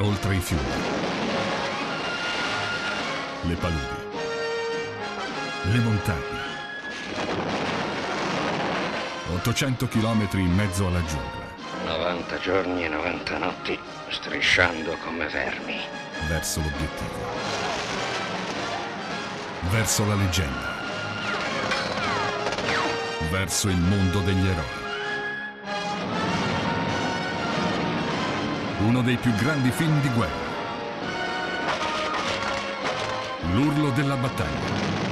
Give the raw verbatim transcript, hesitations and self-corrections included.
Oltre i fiumi, le paludi, le montagne. ottocento chilometri in mezzo alla giungla. novanta giorni e novanta notti strisciando come vermi. Verso l'obiettivo. Verso la leggenda. Verso il mondo degli eroi. Uno dei più grandi film di guerra. L'urlo della battaglia.